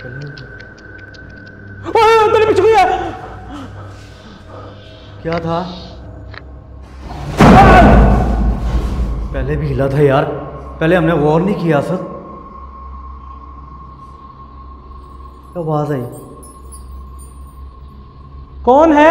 तेरे पीछे कोई है। क्या था? पहले भी हिला था यार, पहले हमने गौर नहीं किया सर। आवाज आई। कौन है?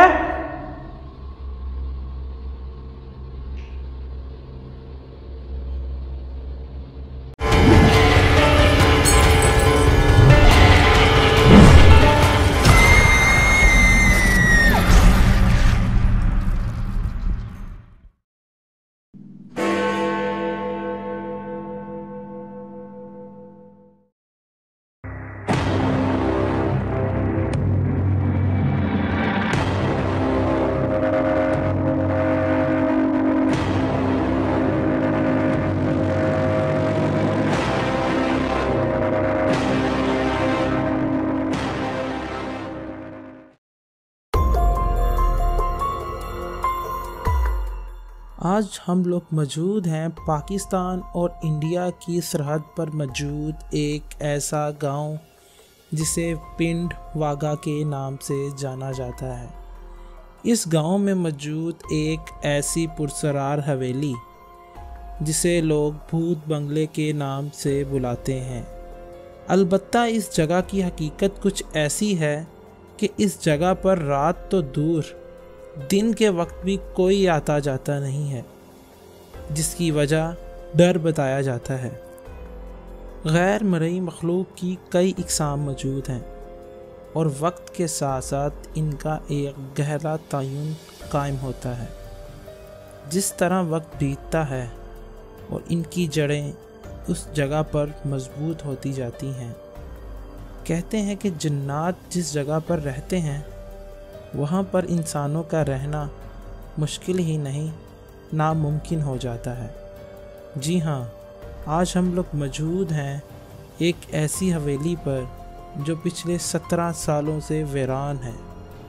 आज हम लोग मौजूद हैं पाकिस्तान और इंडिया की सरहद पर मौजूद एक ऐसा गांव जिसे पिंड वाघा के नाम से जाना जाता है। इस गांव में मौजूद एक ऐसी पुरसरार हवेली जिसे लोग भूत बंगले के नाम से बुलाते हैं। अलबत्ता इस जगह की हकीकत कुछ ऐसी है कि इस जगह पर रात तो दूर दिन के वक्त भी कोई आता जाता नहीं है, जिसकी वजह डर बताया जाता है। गैर मरई मखलूक की कई इक़साम मौजूद हैं और वक्त के साथ साथ इनका एक गहरा तयन कायम होता है। जिस तरह वक्त बीतता है और इनकी जड़ें उस जगह पर मजबूत होती जाती हैं। कहते हैं कि जिन्नात जिस जगह पर रहते हैं वहाँ पर इंसानों का रहना मुश्किल ही नहीं नामुमकिन हो जाता है। जी हाँ, आज हम लोग मौजूद हैं एक ऐसी हवेली पर जो पिछले 17 सालों से वीरान है।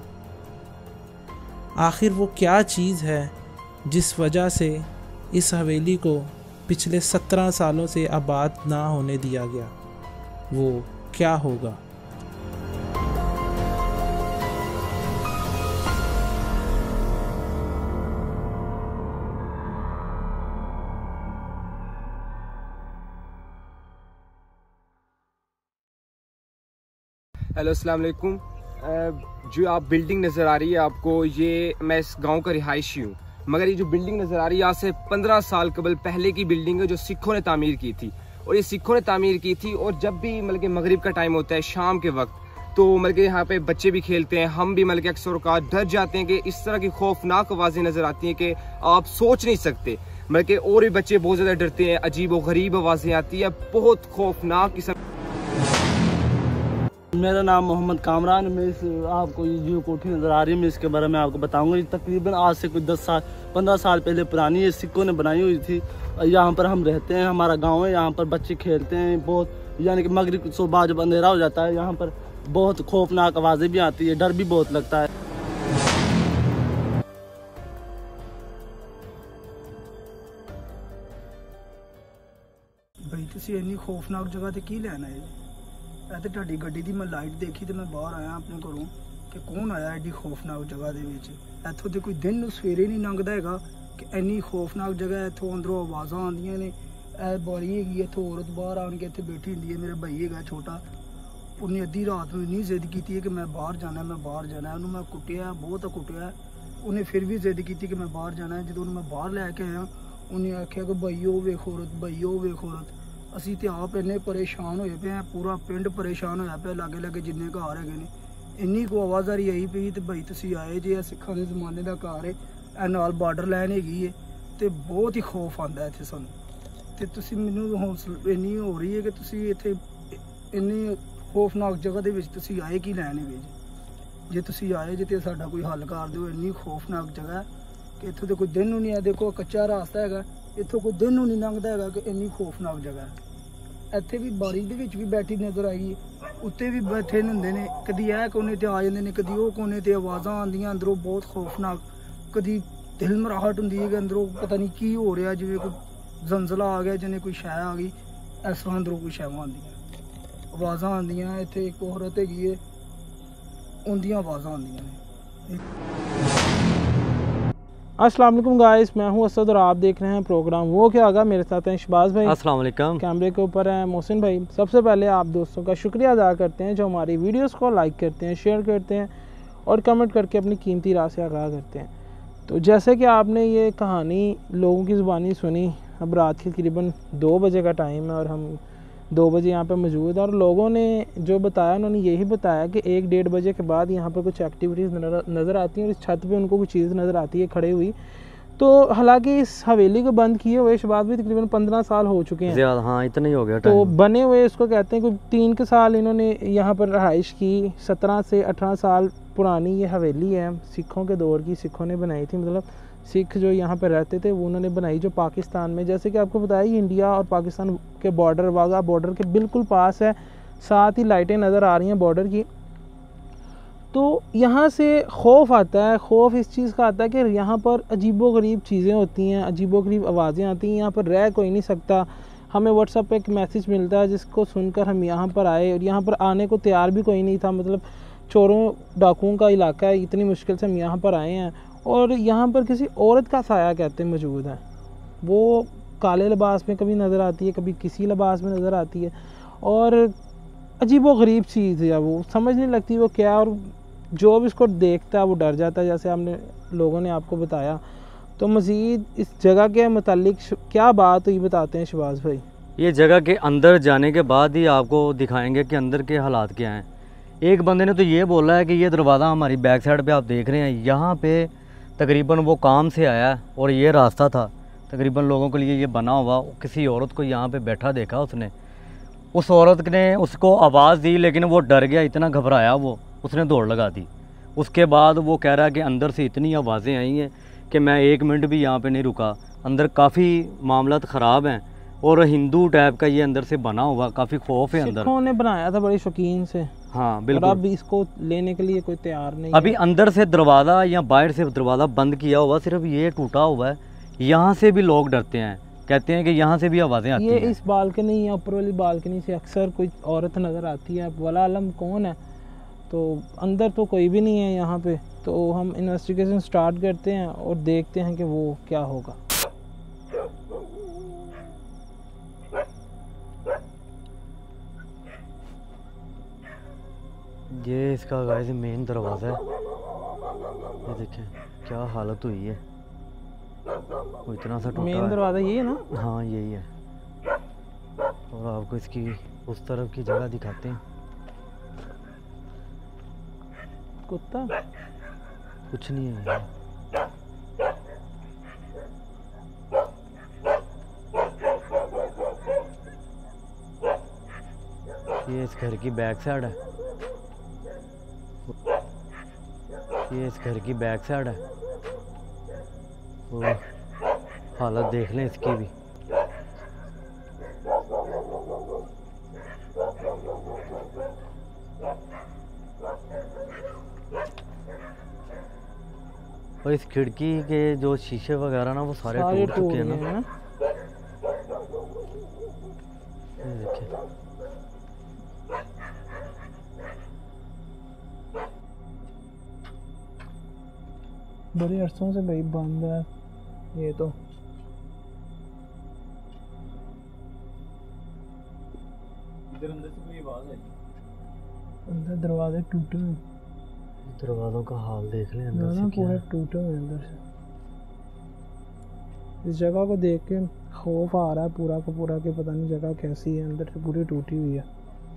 आखिर वो क्या चीज़ है जिस वजह से इस हवेली को पिछले 17 सालों से आबाद ना होने दिया गया? वो क्या होगा? हेलो अस्सलाम वालेकुम। जो आप बिल्डिंग नज़र आ रही है आपको, ये मैं इस गांव का रिहायशी हूँ। मगर ये जो बिल्डिंग नज़र आ रही है आज से 15 साल कबल पहले की बिल्डिंग है जो सिखों ने तामीर की थी। और ये सिखों ने तामीर की थी और जब भी मतलब कि मगरिब का टाइम होता है शाम के वक्त, तो मतलब कि यहाँ पे बच्चे भी खेलते हैं, हम भी मतलब कि अक्सर औक़ात डर जाते हैं कि इस तरह की खौफनाक आवाज़ें नज़र आती हैं कि आप सोच नहीं सकते। मतलब कि और भी बच्चे बहुत ज़्यादा डरते हैं, अजीब व गरीब आवाज़ें आती है, बहुत खौफनाक किस्म। मेरा नाम मोहम्मद कामरान। मैं इस आपको ये जो कोठी नज़र आ रही है मैं इसके बारे में आपको बताऊंगा। ये तकरीबन आज से कुछ 15 साल पहले पुरानी ये सिक्कों ने बनाई हुई थी। यहाँ पर हम रहते हैं, हमारा गांव है, यहाँ पर बच्चे खेलते हैं बहुत, यानी कि मगरिब सुबह जब अंधेरा हो जाता है यहाँ पर बहुत खौफनाक आवाज़ें भी आती है, डर भी बहुत लगता है। भाई तुसी इन्नी खौफनाक जगह ते की लेना है? ते ਤੁਹਾਡੀ ਗੱਡੀ ਦੀ ਮੈਂ ਲਾਈਟ ਦੇਖੀ ਤੇ ਮੈਂ ਬਾਹਰ ਆਇਆ ਆਪਣੇ ਘਰੋਂ ਕਿ ਕੌਣ ਆਇਆ ਐਡੀ ਖੌਫਨਾਕ ਜਗ੍ਹਾ ਦੇ ਵਿੱਚ। ਇੱਥੋਂ ਤੇ ਕੋਈ ਦਿਨ ਨੂੰ ਸਵੇਰੇ ਨਹੀਂ ਲੰਘਦਾ ਹੈਗਾ ਕਿ ਇੰਨੀ ਖੌਫਨਾਕ ਜਗ੍ਹਾ। ਇੱਥੋਂ ਅੰਦਰੋਂ ਆਵਾਜ਼ਾਂ ਆਉਂਦੀਆਂ ਨੇ। ਇਹ ਬਾਰੀ ਹੈਗੀ, ਇੱਥੋਂ ਔਰਤ ਬਾਹਰ ਆਣ ਕੇ ਇੱਥੇ ਬੈਠੀ ਹੁੰਦੀ ਹੈ। ਮੇਰਾ ਭਾਈ ਹੈਗਾ ਛੋਟਾ, ਉਹਨੇ ਅੱਧੀ ਰਾਤ ਨੂੰ ਇੰਨੀ ਜ਼ਿੱਦ ਕੀਤੀ ਹੈ ਕਿ ਮੈਂ ਬਾਹਰ ਜਾਣਾ, ਮੈਂ ਬਾਹਰ ਜਾਣਾ। ਉਹਨੂੰ ਮੈਂ ਕੁੱਟਿਆ, ਬਹੁਤ ਕੁੱਟਿਆ। ਉਹਨੇ ਫਿਰ ਵੀ ਜ਼ਿੱਦ ਕੀਤੀ ਕਿ ਮੈਂ ਬਾਹਰ ਜਾਣਾ। ਜਦੋਂ ਉਹਨੂੰ ਮੈਂ ਬਾਹਰ ਲੈ ਕੇ ਆਇਆ ਉਹਨੇ ਆਖਿਆ ਕਿ ਭਾਈ ਉਹ ਵੇਖ ਔਰਤ, ਭਾਈ ਉਹ ਵੇਖ ਔਰਤ। ਅਸੀਂ ਤੇ ਆਪ ਇੰਨੇ ਪਰੇਸ਼ਾਨ ਹੋਏ ਪਏ ਆ, ਪੂਰਾ ਪਿੰਡ ਪਰੇਸ਼ਾਨ ਹੋਇਆ ਪਿਆ, ਲਾਗੇ ਲਾਗੇ ਜਿੰਨੇ ਘਰ ਹੈਗੇ ਨੇ। ਇੰਨੀ ਕੁ ਆਵਾਜ਼ਾਰੀ ਆਈ ਪਈ ਤੇ ਭਾਈ ਤੁਸੀਂ ਆਏ ਜੇ, ਸਿੱਖਾਂ ਦੇ ਜ਼ਮਾਨੇ ਦਾ ਘਰ ਹੈ, ਇਹ ਨਾਲ ਬਾਰਡਰ ਲਾਈਨ ਹੈਗੀ ਹੈ ਤੇ ਬਹੁਤ ਹੀ ਖੌਫ ਆਉਂਦਾ ਇੱਥੇ ਸਾਨੂੰ। ਤੇ ਤੁਸੀਂ ਮੈਨੂੰ ਹੌਸਲਾ ਇੰਨੀ ਹੋ ਰਹੀ ਹੈ ਕਿ ਤੁਸੀਂ ਇੱਥੇ ਇੰਨੀ ਖੌਫਨਾਕ ਜਗ੍ਹਾ ਦੇ ਵਿੱਚ ਤੁਸੀਂ ਆਏ ਕੀ ਲੈਣ ਹੈਗੇ ਜੀ? ਜੇ ਤੁਸੀਂ ਆਏ ਜੇ ਤੇ ਸਾਡਾ ਕੋਈ ਹੱਲ ਕਰ ਦਿਓ। ਇੰਨੀ ਖੌਫਨਾਕ ਜਗ੍ਹਾ ਕਿ ਇੱਥੋਂ ਤੇ ਕੋਈ ਦਿਨ ਨੂੰ ਨਹੀਂ ਆ। ਦੇਖੋ ਕੱਚਾ ਰਾਸਤਾ ਹੈਗਾ, ਇੱਥੋਂ ਕੋਈ ਦਿਨ ਨੂੰ ਨਹੀਂ ਲੰਘਦਾ ਹੈਗਾ ਕਿ ਇੰਨੀ ਖੌਫਨਾਕ ਜਗ੍ਹਾ ਹੈ। ਇੱਥੇ ਵੀ ਬਾਰੀ ਦੇ ਵਿੱਚ ਵੀ ਬੈਠੀ ਨਜ਼ਰ ਆਈ, ਉੱਤੇ ਵੀ ਬੈਠੇ ਹੁੰਦੇ ਨੇ। ਕਦੀ ਇਹ ਕੋਨੇ ਤੇ ਆ ਜਾਂਦੇ ਨੇ, ਕਦੀ ਉਹ ਕੋਨੇ ਤੇ ਆਵਾਜ਼ਾਂ ਆਉਂਦੀਆਂ ਅੰਦਰੋਂ ਬਹੁਤ ਖੌਫਨਾਕ। ਕਦੀ ਦਿਲ ਮਰਾਹਟ ਹੁੰਦੀ ਹੈ ਕਿ ਅੰਦਰੋਂ ਪਤਾ ਨਹੀਂ ਕੀ ਹੋ ਰਿਹਾ, ਜਿਵੇਂ ਕੋਈ ਜ਼ਲਜ਼ਲਾ ਆ ਗਿਆ, ਜਿਵੇਂ ਕੋਈ ਸ਼ੈ ਆ ਗਈ, ਇਸ ਤਰ੍ਹਾਂ ਅੰਦਰੋਂ ਕੋਈ ਸ਼ੈਵਾਂ ਆਉਂਦੀਆਂ। आवाज़ां आंदियां इत्थे एक औरत हैगी है उंदियां आवाज़ां आंदियां ने। अस्सलाम वालेकुम गाइस, मैं हूं असद और आप देख रहे हैं प्रोग्राम वो क्या होगा। मेरे साथ हैं शहबाज भाई, अस्सलाम वालेकुम। कैमरे के ऊपर है मोहसिन भाई। सबसे पहले आप दोस्तों का शुक्रिया अदा करते हैं जो हमारी वीडियोस को लाइक करते हैं, शेयर करते हैं और कमेंट करके अपनी कीमती राय से आगाह करते हैं। तो जैसे कि आपने ये कहानी लोगों की ज़ुबानी सुनी, अब रात के तकरीबन 2 बजे का टाइम है और हम 2 बजे यहाँ पे मौजूद हैं और लोगों ने जो बताया उन्होंने यही बताया कि 1-1:30 बजे के बाद यहाँ पर कुछ एक्टिविटीज़ नज़र आती हैं और इस छत पे उनको कुछ चीज़ नज़र आती है खड़े हुई। तो हालांकि इस हवेली को बंद किए हुए शहबाज भी तकरीबन 15 साल हो चुके हैं। हाँ, इतना ही हो गया तो टाइम। बने हुए इसको कहते हैं, कोई 3 के साल इन्होंने यहाँ पर रहाइश की। 17 से 18 साल पुरानी ये हवेली है, सिखों के दौर की, सिखों ने बनाई थी। मतलब सिख जो यहाँ पर रहते थे वो उन्होंने बनाई, जो पाकिस्तान में, जैसे कि आपको बताया, इंडिया और पाकिस्तान के बॉर्डर, वाघा बॉर्डर के बिल्कुल पास है। साथ ही लाइटें नज़र आ रही हैं बॉर्डर की। तो यहाँ से खौफ आता है। खौफ इस चीज़ का आता है कि यहाँ पर अजीबोगरीब चीज़ें होती हैं, अजीबोगरीब आवाज़ें आती हैं। यहाँ पर रह कोई नहीं सकता। हमें व्हाट्सएप पे एक मैसेज मिलता है जिसको सुनकर हम यहाँ पर आए और यहाँ पर आने को तैयार भी कोई नहीं था। मतलब चोरों डाकुओं का इलाका है, इतनी मुश्किल से हम यहाँ पर आए हैं। और यहाँ पर किसी औरत का साया कहते हैं मौजूद है। वो काले लिबास में कभी नज़र आती है, कभी किसी लिबास में नज़र आती है और अजीबोगरीब चीज़ है। वो समझ नहीं लगती वो क्या, और जो भी इसको देखता है वो डर जाता है, जैसे हमने लोगों ने आपको बताया। तो मज़ीद इस जगह के मुतालिक क्या बात हुई बताते हैं शहबाज भाई। ये जगह के अंदर जाने के बाद ही आपको दिखाएंगे कि अंदर के हालात क्या हैं। एक बंदे ने तो ये बोला है कि ये दरवाज़ा हमारी बैक साइड पे आप देख रहे हैं, यहाँ पे तकरीबन वो काम से आया और ये रास्ता था तकरीबन लोगों के लिए ये बना हुआ। किसी औरत को यहाँ पे बैठा देखा उसने, उस औरत ने उसको आवाज़ दी लेकिन वो डर गया, इतना घबराया वो, उसने दौड़ लगा दी। उसके बाद वो कह रहा है कि अंदर से इतनी आवाज़ें आई हैं कि मैं 1 मिनट भी यहाँ पे नहीं रुका। अंदर काफ़ी मामलात ख़राब हैं और हिंदू टाइप का ये अंदर से बना हुआ, काफ़ी खौफ है अंदर। सिखों ने बनाया था बड़ी शौकीन से। हाँ बिल्कुल। अब इसको लेने के लिए कोई तैयार नहीं अभी है। अंदर से दरवाज़ा या बाहर से दरवाज़ा बंद किया हुआ, सिर्फ ये टूटा हुआ है। यहाँ से भी लोग डरते हैं, कहते हैं कि यहाँ से भी आवाज़ें आती हैं। ये इस बालकनी या ऊपर वाली बालकनी से अक्सर कोई औरत नज़र आती है, वला आलम कौन है। तो अंदर तो कोई भी नहीं है यहाँ पे। तो हम इन्वेस्टिगेशन स्टार्ट करते हैं और देखते हैं कि वो क्या होगा। ये इसका गाइस मेन दरवाज़ा है, ये देखें क्या हालत हुई है, वो इतना सा टूटा मेन है। दरवाज़ा ये है ना। हाँ यही है। और आपको इसकी उस तरफ की जगह दिखाते हैं। कुत्ता कुछ नहीं है यहाँ। ये इस घर की बैक साइड है, ये इस घर की बैक साइड है। वो हालत देख लें इसकी भी। और इस खिड़की के जो शीशे वगैरह ना वो सारे टूट चुके हैं ना। ये देखिए बड़े अरसों से भाई बंद है ये तो। इधर अंदर से कोई आवाज़ आई, अंदर दरवाजे टूटे हुए, दरवाज़ों का हाल देख लें अंदर से क्या पूरे है। टूटे हुए अंदर से। इस जगह को देख के खौफ आ रहा है पूरा का पूरा कि पता नहीं जगह कैसी है, अंदर से पूरी टूटी हुई है।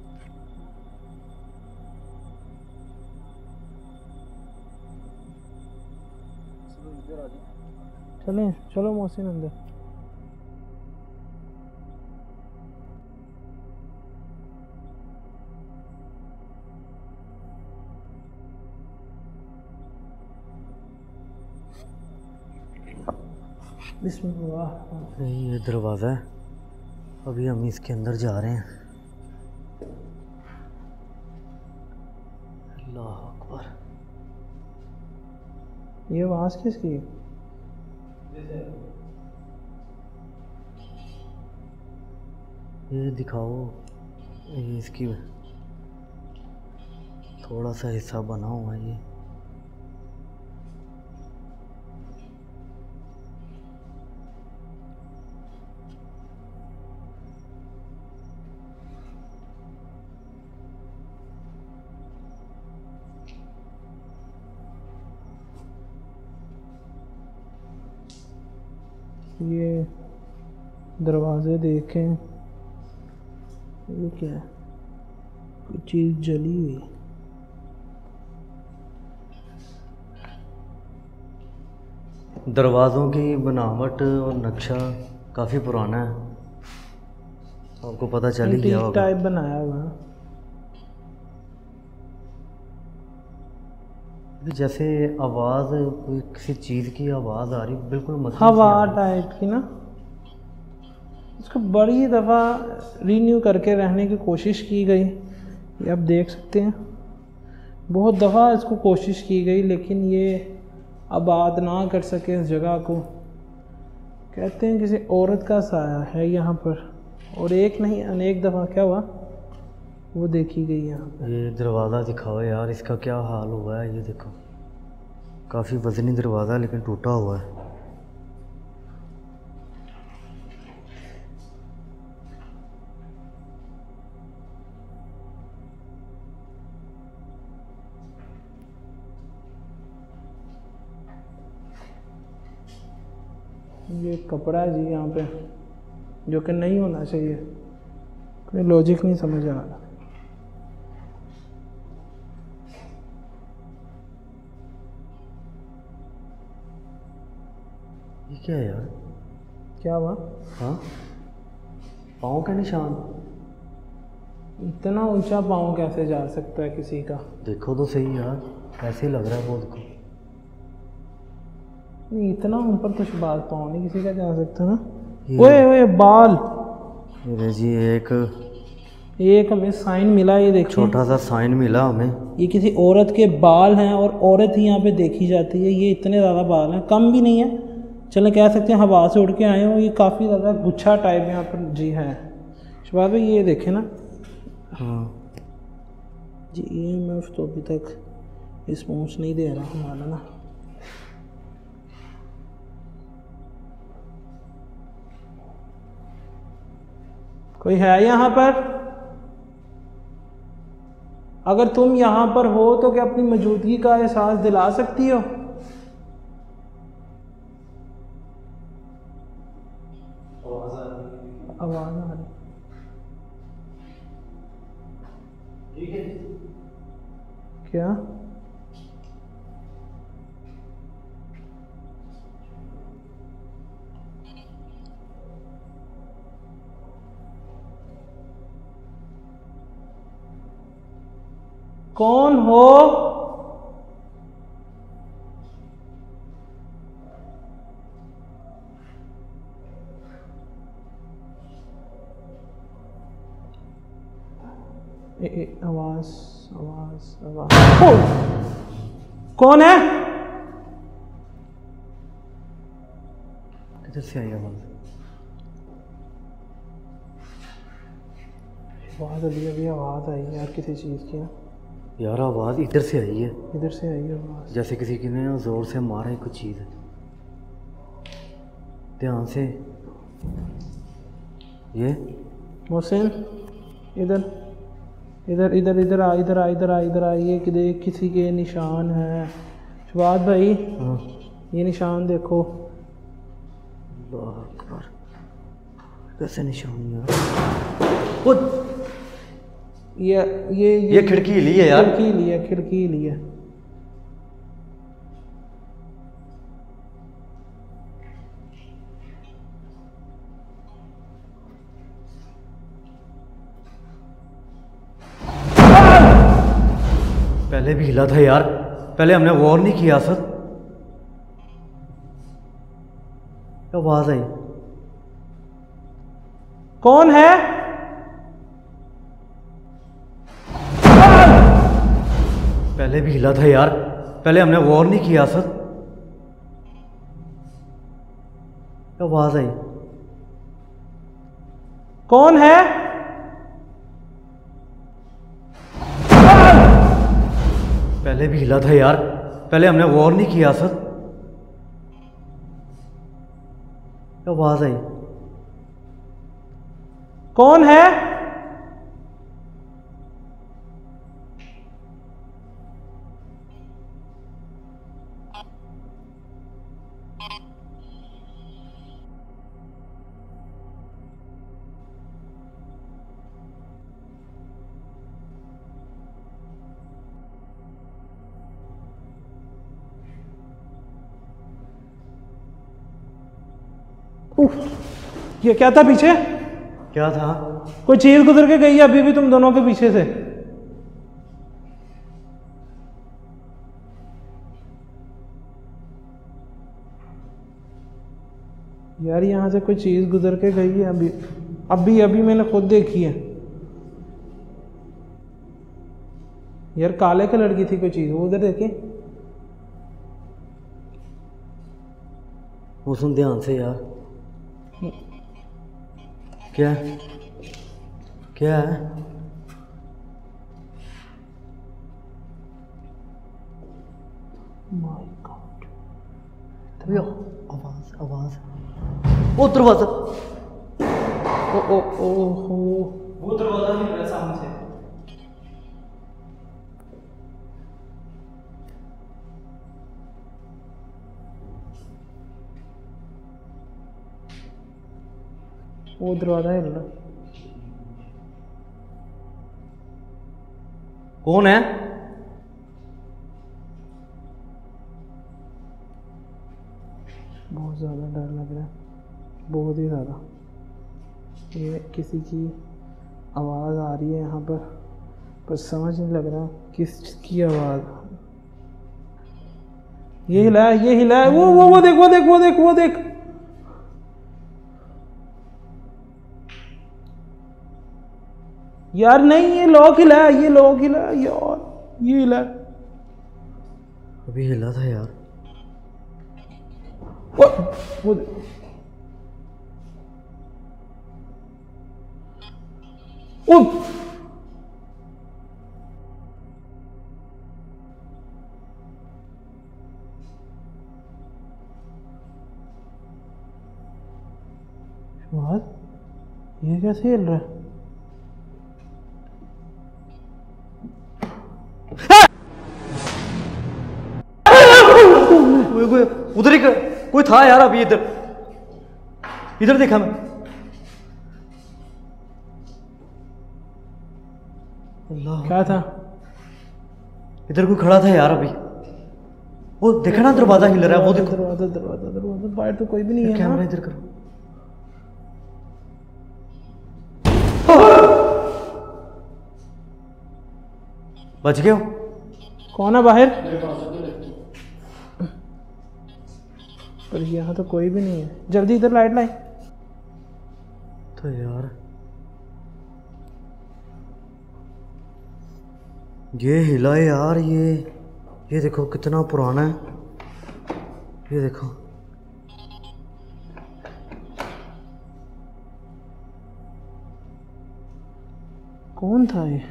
चलें, चलो मोहसिन अंदर। बिस्मिल्लाह। ये दरवाज़ा है, अभी हम इसके अंदर जा रहे हैं। अल्लाह अकबर। ये आवाज़ किसकी है? ये दिखाओ ये इसकी थोड़ा सा हिस्सा बना हुआ है ये। ये दरवाजे देखें, ये क्या है, कोई चीज़ जली हुई। दरवाज़ों की बनावट और नक्शा काफ़ी पुराना है, आपको पता चल ही गया एंटीक होगा। टाइप बनाया हुआ है। जैसे आवाज़ कोई किसी चीज़ की आवाज़ आ रही, बिल्कुल मशीन सी हवा आ रही। टाइप की ना। इसको बड़ी दफ़ा रीन्यू करके रहने की कोशिश की गई, ये आप देख सकते हैं। बहुत दफ़ा इसको कोशिश की गई लेकिन ये आबाद ना कर सके इस जगह को। कहते हैं किसी औरत का साया है यहाँ पर, और एक नहीं अनेक दफ़ा क्या हुआ वो देखी गई यहाँ पर। ये दरवाज़ा दिखाओ यार, इसका क्या हाल हुआ है। ये देखो, काफ़ी वजनी दरवाज़ा है लेकिन टूटा हुआ है। ये कपड़ा है जी यहाँ पे, जो कि नहीं होना चाहिए। कोई लॉजिक नहीं समझ आ रहा। ये क्या है यार? क्या हुआ? हाँ, पाँव के निशान। इतना ऊंचा पाँव कैसे जा सकता है किसी का? देखो तो सही यार, ऐसे ही लग रहा है बहुत को। नहीं, इतना ऊपर तो बाल पाँव नहीं किसी का जा सकता ना। ये- ओए ओए बाल, ये जी एक हमें साइन मिला, ये देखिए। छोटा सा साइन मिला हमें। ये किसी औरत के बाल हैं और औरत ही यहाँ पे देखी जाती है। ये इतने ज़्यादा बाल हैं, कम भी नहीं है, चलें कह सकते हैं हवा से उड़ के आए हो। ये काफ़ी ज़्यादा गुच्छा टाइप यहाँ पर जी है। शबाब भाई ये देखें ना हाँ जी, EMF तो अभी तक रिस्पॉन्स नहीं दे रहा हमारा ना। कोई है यहाँ पर? अगर तुम यहाँ पर हो तो क्या अपनी मौजूदगी का एहसास दिला सकती हो? आवाज़ आ रही। क्या? कौन हो? आवाज आवाज आवाज। कौन है? किधर से आई आवाज़? आवाज अभी अभी आवाज आई यार किसी चीज़ की ना। यार आवाज़ इधर से आई है, इधर से आई आवाज। जैसे किसी की ने ज़ोर से मारा है कुछ चीज़। ध्यान से। ये मोहसिन इधर इधर इधर इधर आ, इधर आ, इधर आ, इधर आ। ये किसी के निशान है। शबाद भाई हाँ। ये निशान देखो। अल्लाह अकबर, कैसे निशान यार? वो ये खिड़की हिली है यार। खिड़की ली है, खिड़की ली है। पहले भी हिला था यार, पहले हमने गौर नहीं किया सर। आवाज़ आई। कौन है? पहले भी हिला था यार, पहले हमने गौर नहीं किया सर। आवाज़ आई। कौन है? पहले भी हिला था यार, पहले हमने गौर नहीं किया सर। क्या आवाज आई? कौन है? उफ, ये क्या था पीछे? क्या था? कोई चीज गुजर के गई है अभी भी तुम दोनों के पीछे से। यार यहाँ से कोई चीज गुजर के गई है अभी अभी अभी मैंने खुद देखी है। यार काले कलर की थी कोई चीज, वो उधर देखे। वो सुन ध्यान से यार। क्या क्या है? माय गॉड, आवाज आवाज, वो दरवाजा, ओ हो, वो दरवाजा नहीं मेरे सामने से। वो दरवाजा हिल रहा। कौन है? बहुत ज़्यादा डर लग रहा है, बहुत ही ज़्यादा। ये किसी की आवाज़ आ रही है यहाँ पर समझ नहीं लग रहा किस की आवाज़। ये हिला है, ये हिला है। वो देख, वो देख, वो देख, वो देख। यार नहीं, ये लॉक हिला है, ये लॉक हिला है यार, ये हिला है। अभी हिला था यार। वो ये कैसे हिल रहा है? उधर ही कोई था यार अभी। इधर इधर देखा मैं। अल्लाह, क्या था? इधर कोई खड़ा था यार अभी। वो देखा ना दरवाजा हिल रहा है, वो देखो। दरवाजा दरवाजा दरवाजा, बाहर तो कोई भी नहीं है। कैमरा इधर करो। बच गए हो? कौन है बाहर? पर यहाँ तो कोई भी नहीं है। जल्दी इधर लाइट लाए। तो यार ये हिला है यार। ये देखो कितना पुराना है। ये देखो, कौन था ये?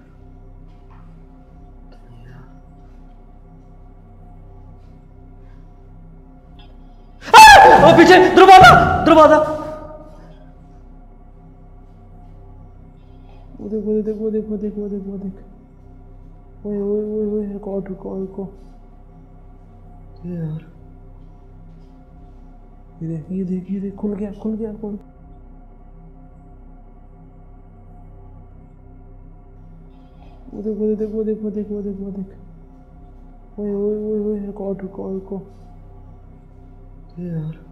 ओ पीछे दरवाजा दरवाजा। वो देख, वो देख, वो देख, वो देख, वो देख, वो देख। ओए ओए ओए ओए, रिकॉर्ड रिकॉर्ड को। यार ये देख, ये देख, ये देख, खुल गया, खुल गया, खुल। वो देख, वो देख, वो देख, वो देख, वो देख, वो देख। ओए ओए ओए ओए, रिकॉर्ड रिकॉर्ड को। यार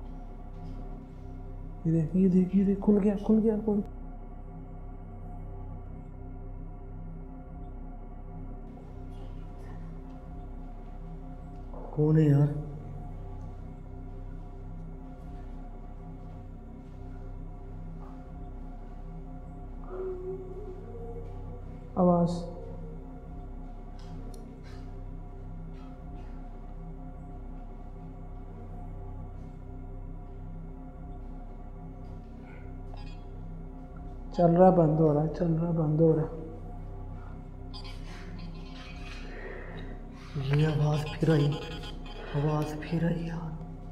ये देख, ये देख, ये देख, खुल गया, खुल गया, खुल। कौन है यार? आवाज। चल रहा, बंद हो रहा है, चल रहा, बंद हो रहा है। ये आवाज़ फिर आई, आवाज़ फिर आई यार।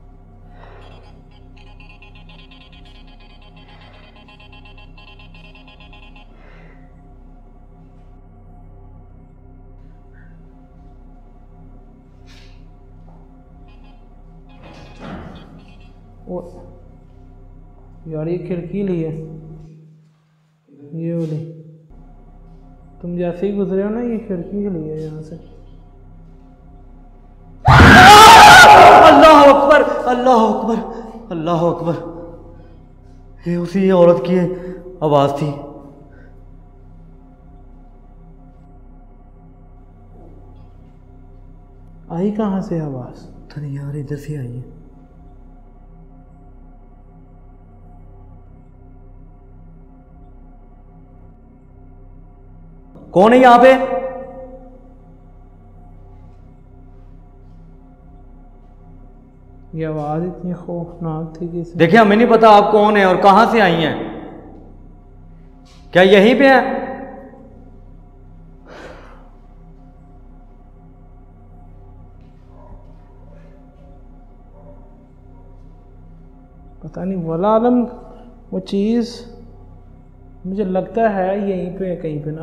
ओ यार, ये खिड़की ली है, ये वाली। तुम जैसे ही गुजरे हो ना, ये खिड़की के लिए यहाँ से। अल्लाह अकबर, अल्लाह अकबर, अल्लाह अकबर। ये उसी औरत की आवाज़ थी। आई कहाँ से आवाज़? पता नहीं यार, इधर से आई है। कौन है यहाँ पे? ये आवाज़ इतनी खौफनाक थी कि देखिए, हमें नहीं पता आप कौन है और कहाँ से आई हैं। क्या यहीं पे है? पता नहीं, वला आलम वो चीज़ मुझे लगता है यहीं पे है कहीं पे ना।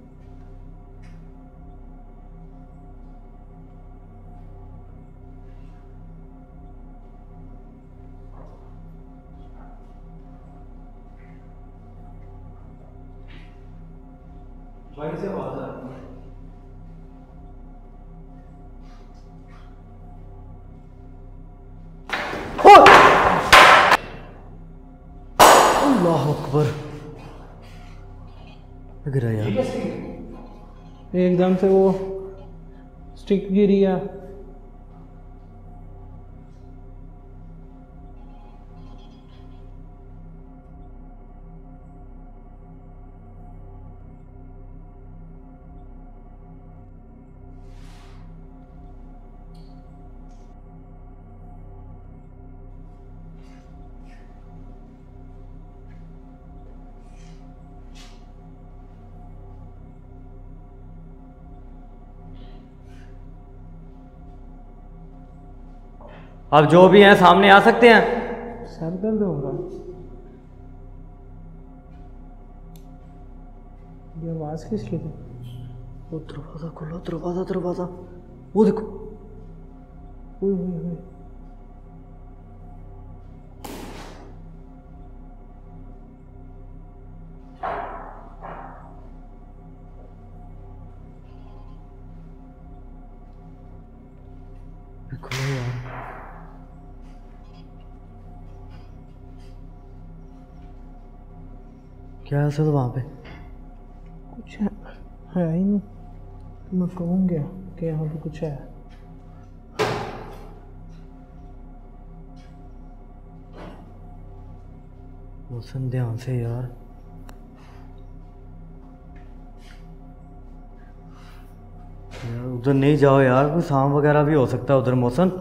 भाई से आवाज आ रही है। अल्लाह अकबर। गिरा यार, एकदम से वो स्टिक गिरी है। अब जो भी हैं सामने आ सकते हैं। सर दर्द हो रहा है। ये आवाज़ किसकी थी? वो दरवाज़ा खुला, दरवाज़ा दरवाज़ा, वो देखो। ओए ओए ओए। खुला यार। क्या है सर वहाँ पे? कुछ है ही नहीं। तो मैं कहूँगा कि यहाँ पे कुछ है। मौसम ध्यान से यार। यार उधर नहीं जाओ यार, कोई सांप वगैरह भी हो सकता है उधर। मौसम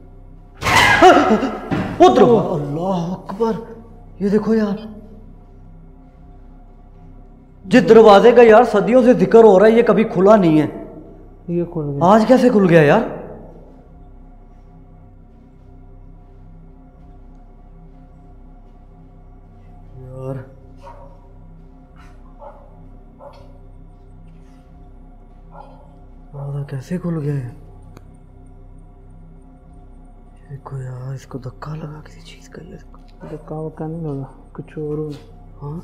उधर। अल्लाह अकबर। ये देखो यार, जिस दरवाजे का यार सदियों से जिक्र हो रहा है, ये कभी खुला नहीं है। ये खुल गया। आज कैसे खुल गया यार? यार कैसे खुल गया है? देखो यार, इसको धक्का लगा किसी चीज का। ये धक्का वक्का नहीं लगा, कुछ और हो। हाँ,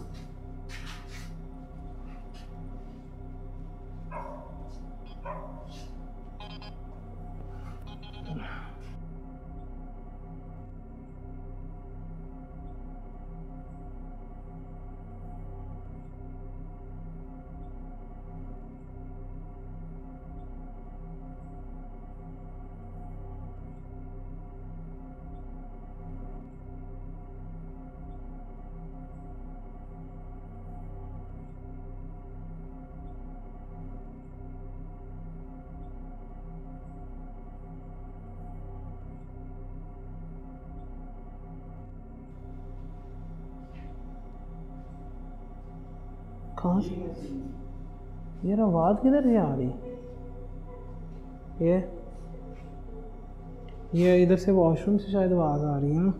कहाँ से यार आवाज़ किधर से आ रही? ये इधर से वॉशरूम से शायद आवाज़ आ रही है ना।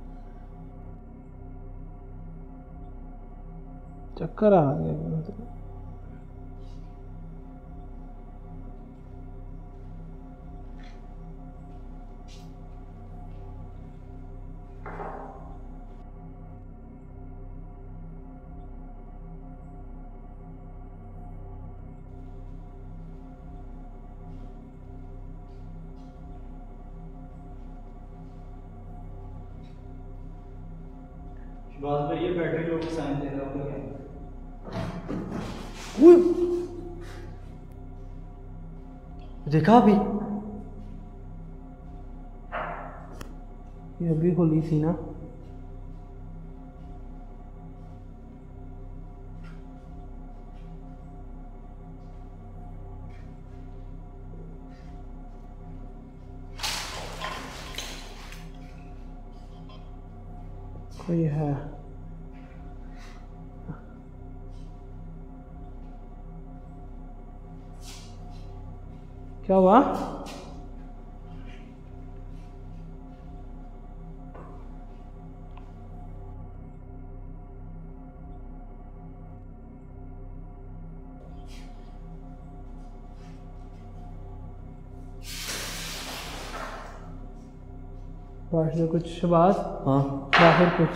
चक्कर आ गया। बात भाई ये बैटरी लोग साइन दे रहा हूँ क्या? देखा अभी ये अभी खुली थी ना। कोई है। क्या हुआ? बाहर कुछ आवाज? हाँ बाहर कुछ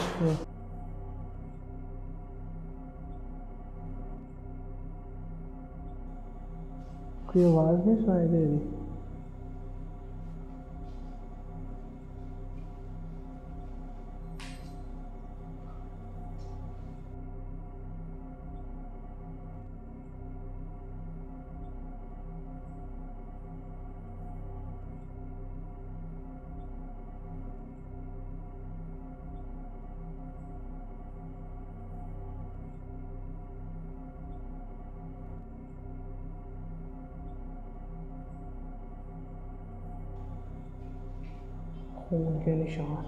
कोई आवाज नहीं सुनाई दे रही। खून के निशान।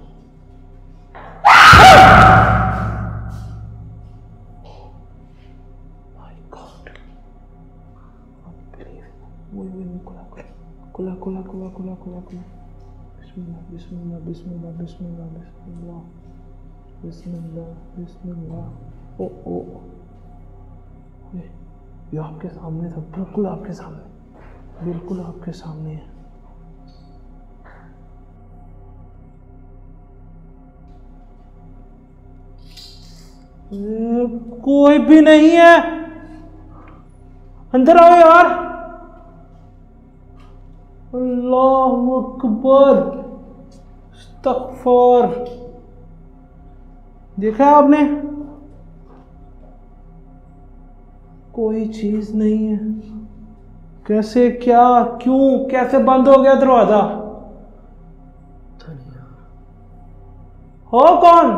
खुला खुला खुला खुला खुला खुला। बिस्मिल्लाह बिस्मिल्लाह बिस्मिल्लाह बिस्मिल्लाह बिस्मिल्लाह बिस्मिल्लाह बिस्मिल्लाह। ओ ओ ये आपके सामने था, बिल्कुल आपके सामने, बिल्कुल आपके सामने है। कोई भी नहीं है, अंदर आओ यार। अल्लाह अकबर, अस्तगफुर। देखा आपने? कोई चीज नहीं है। कैसे, क्या, क्यों, कैसे बंद हो गया दरवाजा? हो कौन?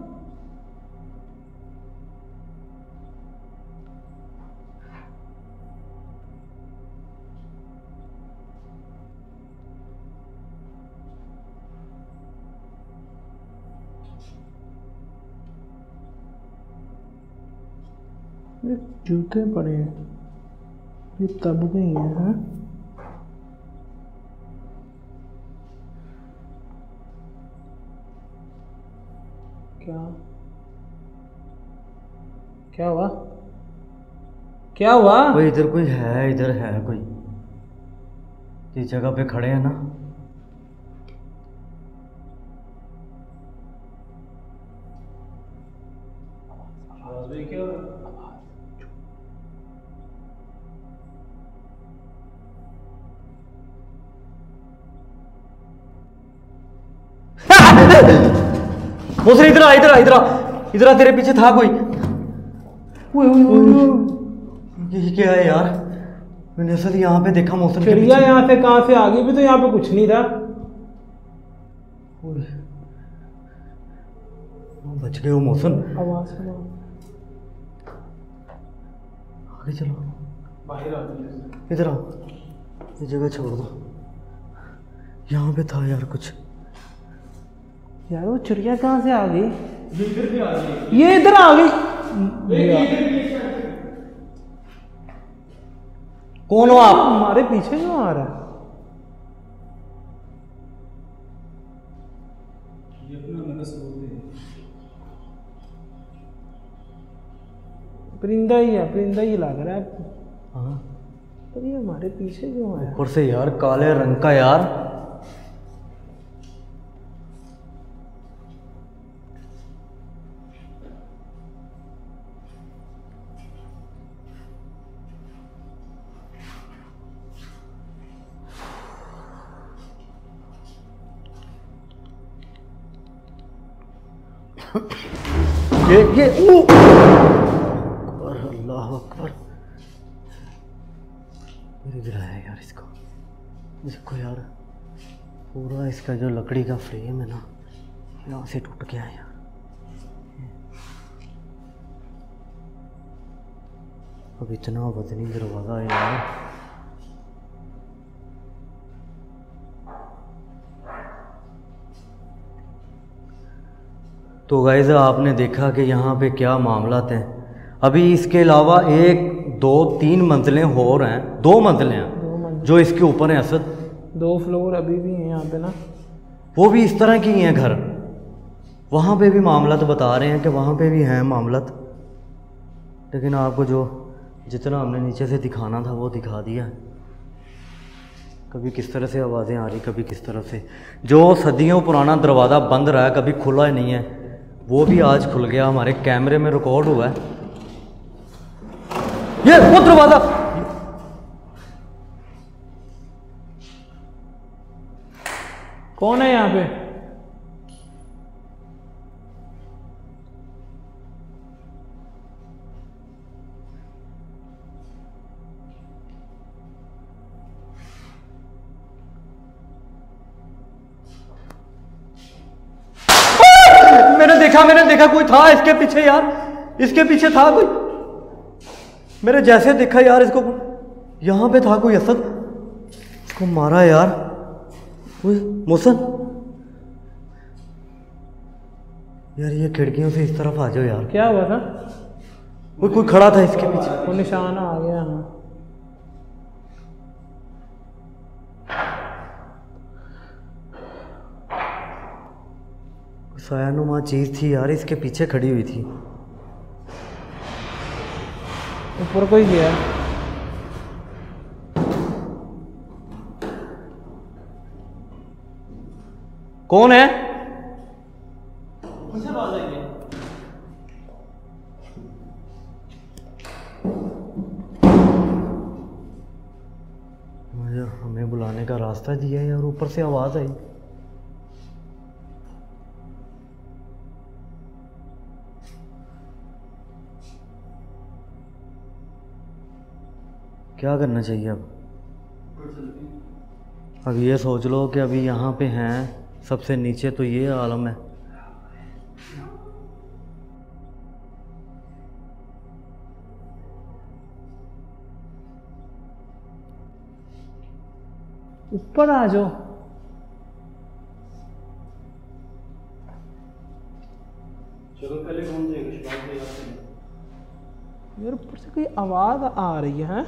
जूते पड़े हैं, ये तब गई हैं। क्या क्या हुआ? क्या हुआ? कोई इधर कोई है, इधर है कोई, इस जगह पे खड़े हैं ना। क्या मोहसिन इधर आ, इधर आ, इधर आ, इधर आ, तेरे पीछे था कोई। ये क्या है यार? मैंने असल यहाँ पे देखा मोहसिन के चिड़िया पीछे। यहाँ से कहाँ से आ गई? भी तो यहाँ पे कुछ नहीं था। बच गए हो मोहसिन। आवाज आगे चलो, बाहर आते इधर आओ, ये जगह छोड़ दो। यहाँ पे था यार कुछ। यार वो चिड़िया कहाँ से आ गई? इधर भी आ गई, ये इधर आ गई। कौन हो आप? हमारे पीछे क्यों आ रहा है? परिंदा ही लग रहा है। हाँ पर ये हमारे पीछे क्यों आया? ऊपर से यार काले रंग का यार। ये अल्लाह अकबर, मेरे गिराया यार इसको यार। पूरा इसका जो लकड़ी का फ्रेम है ना, यहाँ से टूट गया है यार। अब इतना वजनी दरवाज़ा है यार। तो गाइस आपने देखा कि यहाँ पे क्या मामलात हैं। अभी इसके अलावा 1 2 3 मंजिलें और हैं, 2 मंजिलें हैं जो इसके ऊपर हैं असद। 2 फ्लोर अभी भी हैं यहाँ पे ना, वो भी इस तरह की हैं घर। वहाँ पे भी मामलात बता रहे हैं कि वहाँ पे भी हैं मामलात, लेकिन आपको जो जितना हमने नीचे से दिखाना था वो दिखा दिया। कभी किस तरह से आवाज़ें आ रही, कभी किस तरह से। जो सदियों पुराना दरवाज़ा बंद रहा है, कभी खुला ही नहीं है, वो भी आज खुल गया। हमारे कैमरे में रिकॉर्ड हुआ है। ये वो दरवाज़ा, कौन है यहाँ पे? मैंने देखा कोई था इसके पीछे यार, इसके पीछे था कोई। मेरे जैसे देखा यार इसको, यहाँ पे था कोई असद, इसको मारा यार। मोहसन यार, ये खिड़कियों से इस तरफ आ जाओ यार। क्या हुआ था? कोई खड़ा था इसके पीछे। वो निशान आ गया। हाँ सायानुमा चीज थी यार, इसके पीछे खड़ी हुई थी। ऊपर कोई गया। कौन है? मुझे आवाज आई है। हमें बुलाने का रास्ता दिया है और ऊपर से आवाज आई। क्या करना चाहिए अब ये सोच लो कि अभी यहाँ पे हैं सबसे नीचे, तो ये आलम है। ऊपर आ जाओ। चलो पहले कौन देगा? यार ऊपर से कोई आवाज आ रही है।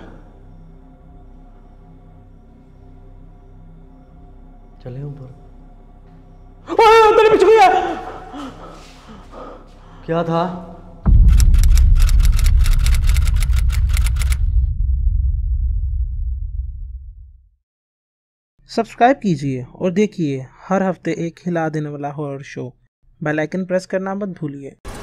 चले ऊपर। तेरे पीछे कोई है। क्या था? सब्सक्राइब कीजिए और देखिए हर हफ्ते एक हिला देने वाला horror show. Bell icon press करना मत भूलिए।